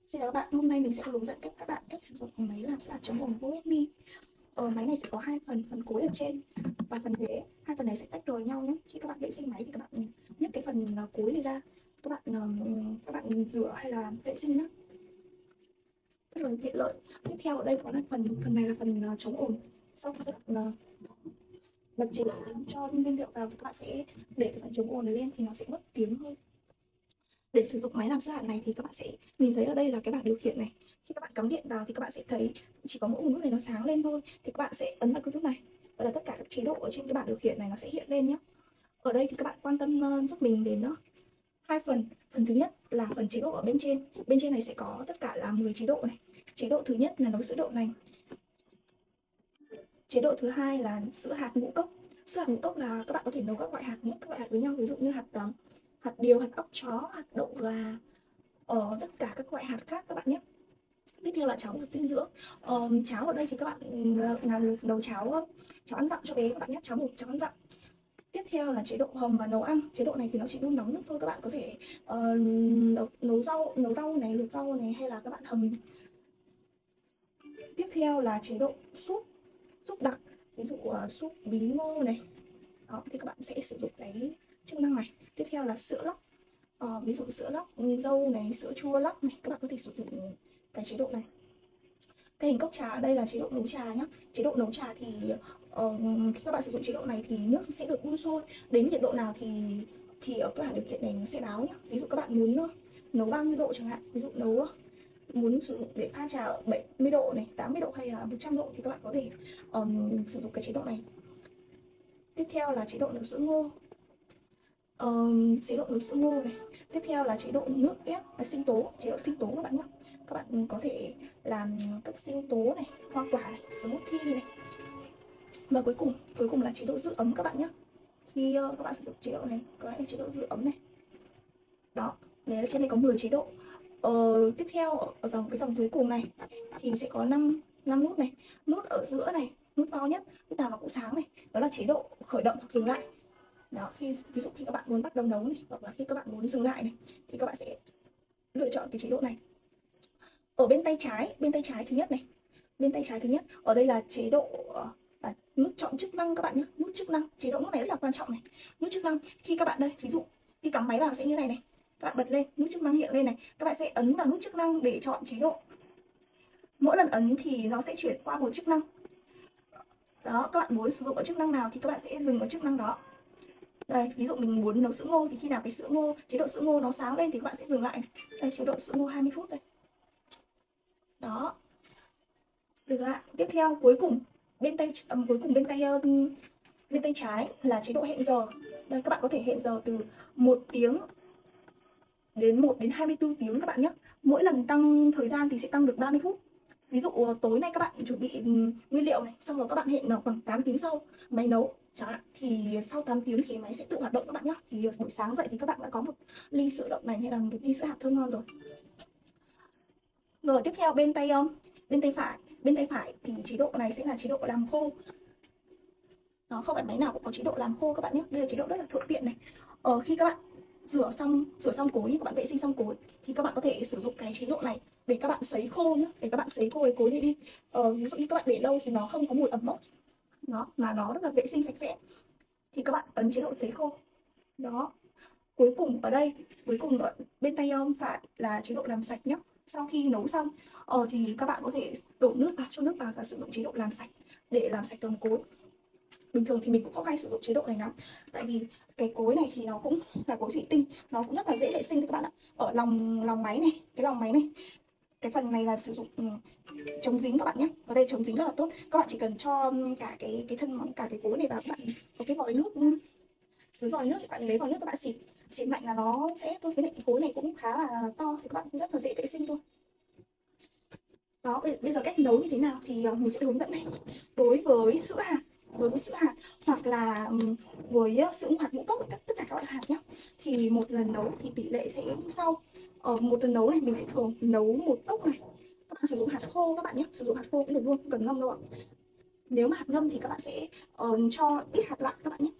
Xin chào các bạn, hôm nay mình sẽ hướng dẫn các bạn cách sử dụng máy làm sạch chống ồn của USB. Máy này sẽ có hai phần, phần cuối ở trên và phần đế. Hai phần này sẽ tách rời nhau nhé. Khi các bạn vệ sinh máy thì các bạn nhấc cái phần cuối này ra, các bạn rửa hay là vệ sinh nhé, rất là tiện lợi. Tiếp theo ở đây có là phần phần này là phần chống ồn. Sau khi các bạn bật chế độ cho nguyên liệu vào thì các bạn sẽ để cái phần chống ồn này lên thì nó sẽ bớt tiếng hơn. Để sử dụng máy làm sạch này thì các bạn sẽ nhìn thấy ở đây là cái bảng điều khiển này. Khi các bạn cắm điện vào thì các bạn sẽ thấy chỉ có mỗi một nút này nó sáng lên thôi. Thì các bạn sẽ ấn vào cái nút này. Và là tất cả các chế độ ở trên cái bảng điều khiển này nó sẽ hiện lên nhé. Ở đây thì các bạn quan tâm giúp mình đến hai phần. Phần thứ nhất là phần chế độ ở bên trên. Bên trên này sẽ có tất cả là 10 chế độ này. Chế độ thứ nhất là nấu sữa đậu nành. Chế độ thứ hai là sữa hạt ngũ cốc. Sữa hạt ngũ cốc là các bạn có thể nấu các loại hạt với nhau, ví dụ như hạt điều, hạt óc chó, hạt đậu gà, tất cả các loại hạt khác các bạn nhé. Tiếp theo là cháo bột dinh dưỡng. Cháo ở đây thì các bạn làm nấu cháo cháo ăn dặm cho bé các bạn nhé, cháo ăn dặm. Tiếp theo là chế độ hầm và nấu ăn. Chế độ này thì nó chỉ đun nóng nước thôi, các bạn có thể nấu rau này, luộc rau này, hay là các bạn hầm. Tiếp theo là chế độ súp súp đặc, ví dụ súp bí ngô này. Đó, thì các bạn sẽ sử dụng cái chức năng này. Tiếp theo là sữa lóc, ví dụ sữa lóc dâu này, sữa chua lóc này, các bạn có thể sử dụng cái chế độ này. Cái hình cốc trà ở đây là chế độ nấu trà nhé. Chế độ nấu trà thì khi các bạn sử dụng chế độ này thì nước sẽ được đun sôi đến nhiệt độ nào thì ở cái bảng điều khiển này nó sẽ báo nhé. Ví dụ các bạn muốn nấu bao nhiêu độ chẳng hạn, ví dụ muốn sử dụng để pha trà ở 70 độ này, 80 độ hay là 100 độ thì các bạn có thể sử dụng cái chế độ này. Tiếp theo là chế độ nấu sữa ngô. Chế độ nấu sữa ngô này. Tiếp theo là chế độ nước ép và sinh tố, chế độ sinh tố các bạn nhé. Các bạn có thể làm các sinh tố này, hoa quả này, smoothie này. Và cuối cùng là chế độ giữ ấm các bạn nhé. Khi các bạn sử dụng chế độ này, có là chế độ giữ ấm này. Đó, đấy là trên đây có 10 chế độ. Tiếp theo ở cái dòng dưới cùng này thì sẽ có 5 nút này. Nút ở giữa này, nút to nhất, lúc nào nó cũng sáng này, đó là chế độ khởi động hoặc dừng lại. Đó, ví dụ khi các bạn muốn bắt đầu nấu này, hoặc là khi các bạn muốn dừng lại này, thì các bạn sẽ lựa chọn cái chế độ này. Ở bên tay trái thứ nhất này, bên tay trái thứ nhất, ở đây là chế độ nút chọn chức năng các bạn nhé. Nút chức năng, chế độ nút này rất là quan trọng này. Nút chức năng, khi các bạn đây, ví dụ khi cắm máy vào sẽ như này này, các bạn bật lên, nút chức năng hiện lên này, các bạn sẽ ấn vào nút chức năng để chọn chế độ. Mỗi lần ấn thì nó sẽ chuyển qua một chức năng. Đó, các bạn muốn sử dụng ở chức năng nào thì các bạn sẽ dừng ở chức năng đó. Đây, ví dụ mình muốn nấu sữa ngô thì khi nào cái chế độ sữa ngô nó sáng lên thì các bạn sẽ dừng lại. Đây, chế độ sữa ngô 20 phút đây. Đó. Được ạ. Tiếp theo bên tay trái là chế độ hẹn giờ. Đây, các bạn có thể hẹn giờ từ 1 tiếng đến 1 đến 24 tiếng các bạn nhé. Mỗi lần tăng thời gian thì sẽ tăng được 30 phút. Ví dụ tối nay các bạn chuẩn bị nguyên liệu này, xong rồi các bạn hẹn khoảng 8 tiếng sau máy nấu chẳng hạn, thì sau 8 tiếng thì máy sẽ tự hoạt động các bạn nhé. Thì buổi sáng dậy thì các bạn đã có một ly sữa đậu nành hay là một ly sữa hạt thơm ngon rồi. Rồi tiếp theo bên tay phải thì chế độ này sẽ là chế độ làm khô. Đó, không phải máy nào cũng có chế độ làm khô các bạn nhé. Đây là chế độ rất là thuận tiện này. Khi các bạn rửa xong cối, các bạn vệ sinh xong cối thì các bạn có thể sử dụng cái chế độ này để các bạn sấy khô nhé, để các bạn sấy khô cái cối này đi. Ví dụ như các bạn để lâu thì nó không có mùi ẩm mốc, mà nó rất là vệ sinh sạch sẽ, thì các bạn ấn chế độ sấy khô. Đó. Cuối cùng ở bên tay phải là chế độ làm sạch nhé. Sau khi nấu xong thì các bạn có thể đổ nước vào, cho nước vào và sử dụng chế độ làm sạch để làm sạch toàn cối. Bình thường thì mình cũng không hay sử dụng chế độ này lắm, tại vì cái cối này thì nó cũng là cối thủy tinh, nó cũng rất là dễ vệ sinh các bạn ạ. Ở lòng máy này, cái phần này là sử dụng chống dính các bạn nhé. Ở đây chống dính rất là tốt. Các bạn chỉ cần cho cả cái cối này vào, các bạn có cái vòi nước, dưới vòi nước các bạn lấy vòi nước các bạn xịt mạnh là nó sẽ thôi. Cái này cái cối này cũng khá là to thì các bạn cũng rất là dễ vệ sinh thôi. Đó, bây giờ cách nấu như thế nào thì mình sẽ hướng dẫn này. Đối với sữa hạt hoặc là với sữa hạt ngũ cốc, tất cả các loại hạt nhé, thì một lần nấu thì tỷ lệ sẽ như sau. Ở một lần nấu này mình sẽ thường nấu một cốc này. Các bạn sử dụng hạt khô các bạn nhé, sử dụng hạt khô cũng được luôn, không cần ngâm đâu ạ. Nếu mà hạt ngâm thì các bạn sẽ cho ít hạt lại các bạn nhé.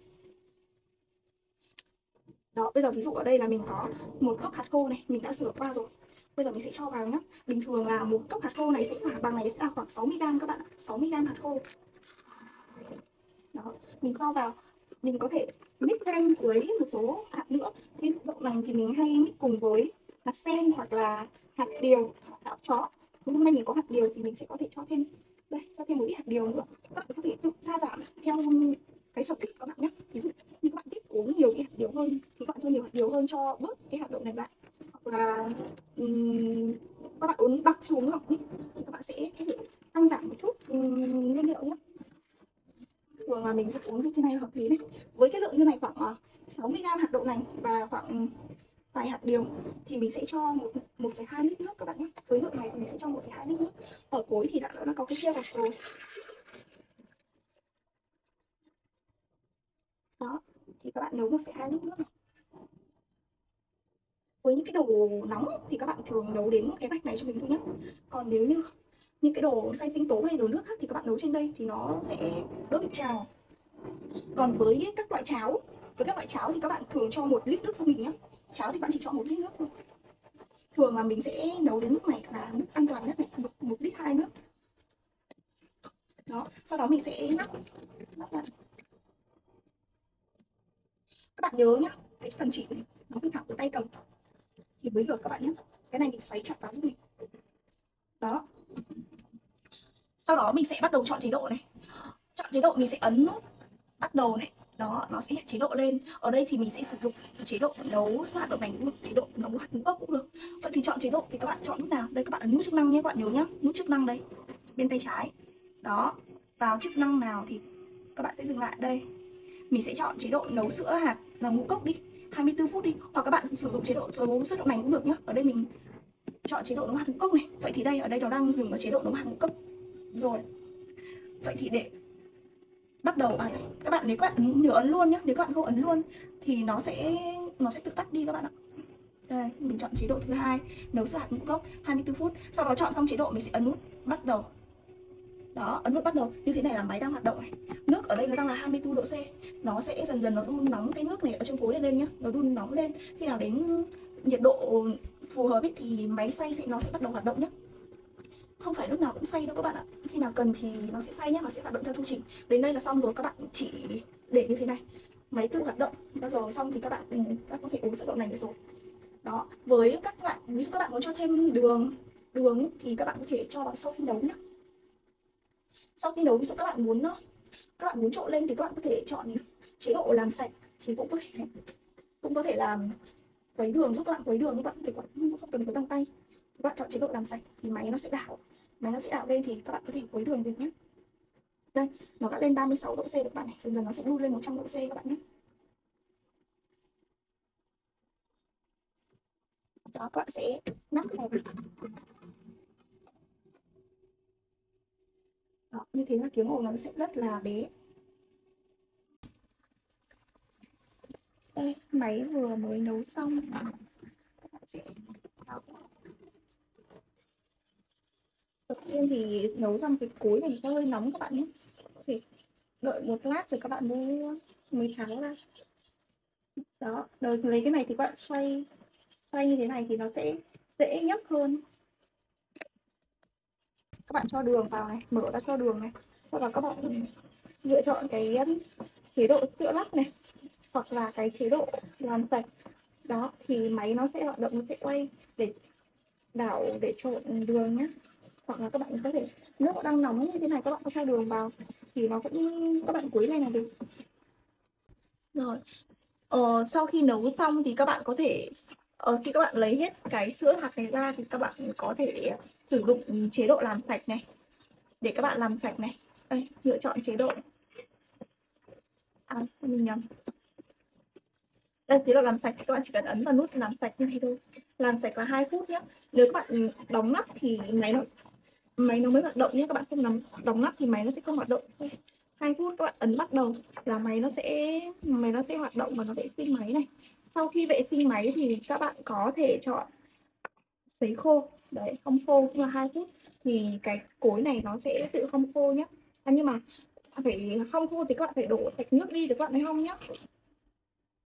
Đó, bây giờ ví dụ ở đây là mình có một cốc hạt khô này, mình đã rửa qua rồi. Bây giờ mình sẽ cho vào nhá. Bình thường là một cốc hạt khô này sẽ bằng này sẽ là khoảng 60g các bạn ạ, 60g hạt khô. Đó, mình kho vào, mình có thể mix thêm với một số hạt nữa. Ví dụ đậu nành thì mình hay mix cùng với hạt sen hoặc là hạt điều, hạt chó. Hôm nay mình có hạt điều thì mình sẽ có thể cho thêm đây, cho thêm một ít hạt điều nữa. Các bạn có thể tự gia giảm theo cái sở thích của các bạn nhé. Ví dụ như các bạn thích uống nhiều cái hạt điều hơn thì các bạn cho nhiều hạt điều hơn, cho bớt cái hạt đậu nành lại. Hoặc là các bạn uống đặc hay uống lọc đi thì các bạn sẽ có thể tăng giảm một chút nguyên liệu nhé. Thường là mình sẽ uống như thế này hợp lý này. Với cái lượng như này khoảng 60g hạt đậu nành và khoảng vài hạt điều thì mình sẽ cho 1,2 lít nước các bạn nhé. Với lượng này thì mình sẽ cho 1,2 lít nước. Ở cối thì đã có cái chia gạch rồi. Đó, thì các bạn nấu 1,2 lít nước này. Với những cái đồ nóng thì các bạn thường nấu đến cái vạch này cho mình thôi nhé. Còn nếu như những cái đồ xay sinh tố hay đồ nước khác thì các bạn nấu trên đây thì nó sẽ đỡ bị trào. Còn với các loại cháo, thì các bạn thường cho 1 lít nước cho mình nhé. Cháo thì bạn chỉ cho 1 lít nước thôi. Thường là mình sẽ nấu đến nước này là nước an toàn nhất này, 1,2 lít nước. Đó, sau đó mình sẽ nắp lại. Các bạn nhớ nhá, cái phần chỉ này nó phải thẳng với tay cầm thì mới được các bạn nhé. Cái này mình xoáy chặt vào giúp mình. Đó. Sau đó mình sẽ bắt đầu chọn chế độ này. Chọn chế độ mình sẽ ấn nút bắt đầu này. Đó, nó sẽ hiện chế độ lên. Ở đây thì mình sẽ sử dụng chế độ nấu hạt đậu nành cũng được, chế độ nấu hạt ngũ cốc cũng được. Vậy thì chọn chế độ thì các bạn chọn nút nào? Đây các bạn ấn nút chức năng nhé, các bạn nhớ nhá. Nút chức năng đây, bên tay trái. Đó, vào chức năng nào thì các bạn sẽ dừng lại đây. Mình sẽ chọn chế độ nấu sữa hạt là ngũ cốc đi, 24 phút đi. Hoặc các bạn sử dụng chế độ nấu sữa đậu nành cũng được nhá. Ở đây mình chọn chế độ nấu hạt ngũ cốc này. Vậy thì đây, ở đây nó đang dừng ở chế độ nấu hạt ngũ cốc. Rồi. Vậy thì để bắt đầu các bạn nếu các bạn nhớ ấn luôn nhé, nếu các bạn không ấn luôn thì nó sẽ tự tắt đi các bạn ạ. Đây, mình chọn chế độ thứ hai, nấu sữa hạt ngũ cốc 24 phút. Sau đó chọn xong chế độ mình sẽ ấn nút bắt đầu. Đó, ấn nút bắt đầu. Như thế này là máy đang hoạt động này. Nước ở đây nó đang là 24 độ C. Nó sẽ dần dần nó đun nóng cái nước này ở trong cối lên nhá. Nó đun nóng lên. Khi nào đến nhiệt độ phù hợp ấy, thì máy xay nó sẽ bắt đầu hoạt động nhé. Không phải lúc nào cũng xay đâu các bạn ạ. Khi nào cần thì nó sẽ xay nhé, nó sẽ hoạt động theo chu trình. Đến đây là xong rồi, các bạn chỉ để như thế này. Máy tự hoạt động. Bao giờ xong thì các bạn đã có thể uống sữa đậu nành được rồi. Đó, với các bạn ví dụ các bạn muốn cho thêm đường thì các bạn có thể cho vào sau khi nấu nhé. Sau khi nấu ví dụ các bạn muốn trộn lên thì các bạn có thể chọn chế độ làm sạch thì cũng có thể làm quấy đường, giúp các bạn quấy đường, các bạn không cần phải bằng tay. Các bạn chọn chế độ làm sạch thì máy nó sẽ đảo lên thì các bạn có thể quấy đường được nhé. Đây, nó đã lên 36 độ C được các bạn này, dần dần nó sẽ đun lên 100 độ C các bạn nhé. Đó, các bạn sẽ nắp này. Đó, như thế là tiếng ồn nó sẽ rất là bé. Đây, máy vừa mới nấu xong. Các bạn sẽ đầu tiên thì nấu xong cái cối này sẽ hơi nóng các bạn nhé. Thì đợi một lát rồi các bạn mới tháo ra. Đó, rồi lấy cái này thì các bạn xoay như thế này thì nó sẽ dễ nhấc hơn. Các bạn cho đường vào này, mở ra cho đường này. Sau đó các bạn lựa chọn cái chế độ sữa lắc này hoặc là cái chế độ làm sạch. Đó thì máy nó sẽ hoạt động, nó sẽ quay để đảo để trộn đường nhé. Hoặc là các bạn có thể nước nó đang nóng như thế này, các bạn có cho đường vào thì nó cũng các bạn quấy này là được. Rồi sau khi nấu xong thì các bạn có thể khi các bạn lấy hết cái sữa hạt này ra thì các bạn có thể sử dụng chế độ làm sạch này để các bạn làm sạch này. Đây, lựa chọn chế độ mình nhầm. Đây, chế độ làm sạch, các bạn chỉ cần ấn vào nút làm sạch như thế thôi. Làm sạch là 2 phút nhé. Nếu các bạn đóng nắp thì máy nó mới hoạt động nhé. Các bạn không đóng nắp thì máy nó sẽ không hoạt động. 2 phút các bạn ấn bắt đầu là máy nó sẽ hoạt động và nó vệ sinh máy này. Sau khi vệ sinh máy thì các bạn có thể chọn sấy khô. Đấy, không khô cũng là 2 phút thì cái cối này nó sẽ tự không khô nhé. Nhưng mà phải không khô thì các bạn phải đổ sạch nước đi để các bạn thấy không nhé.